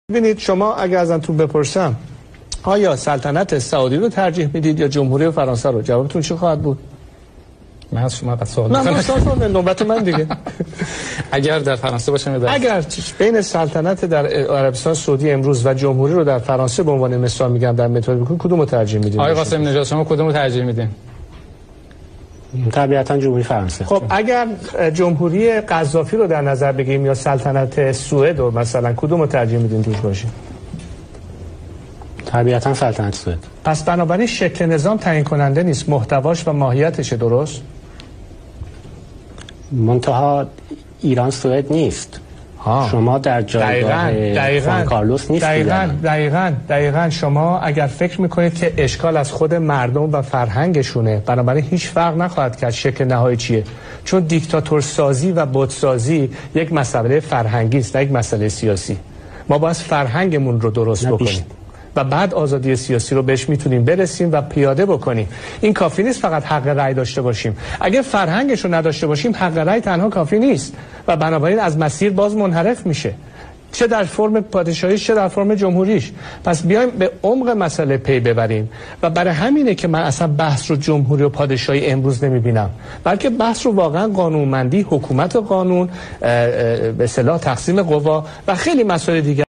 ببینید شما اگر ازتون بپرسم آیا سلطنت سعودی رو ترجیح میدید یا جمهوری فرانسه رو، جوابتون چی خواهد بود؟ من از شما سوال نه نوبت من دیگه. اگر در فرانسه باشم اگر بین سلطنت در عربستان سعودی امروز و جمهوری رو در فرانسه به عنوان مثال میگم در متد بکنید، کدوم رو ترجیح میدید؟ آقای قاسم نژاد شما کدوم رو ترجیح میدین؟ طبیعتا جمهوری فرانسه. خب اگر جمهوری قذافی رو در نظر بگیریم یا سلطنت سوئد رو مثلا، کدوم رو ترجیح میدین توش باشه؟ طبیعتا سلطنت سوئد. پس بنابراین شکل نظام تعیین کننده نیست، محتواش و ماهیتش درست؟ منتها ایران سوئد نیست. شما در جایگاه خوان کارلوس نیستید. دقیقاً شما اگر فکر میکنید که اشکال از خود مردم و فرهنگشونه، بنابراین هیچ فرق نخواهد کرد شکل نهایی چیه، چون دیکتاتور سازی و بت سازی یک مسئله فرهنگی است، نه یک مسئله سیاسی. ما باید فرهنگمون رو درست بکنیم و بعد آزادی سیاسی رو بهش میتونیم برسیم و پیاده بکنیم. این کافی نیست فقط حق رأی داشته باشیم. اگه فرهنگش رو نداشته باشیم، حق رأی تنها کافی نیست و بنابراین از مسیر باز منحرف میشه، چه در فرم پادشاهیش چه در فرم جمهوریش. پس بیایم به عمق مسئله پی ببریم و برای همینه که من اصلا بحث رو جمهوری و پادشاهی امروز نمیبینم، بلکه بحث رو واقعا قانونمندی، حکومت و قانون، به اصطلاح تقسیم قوا و خیلی مسائل دیگه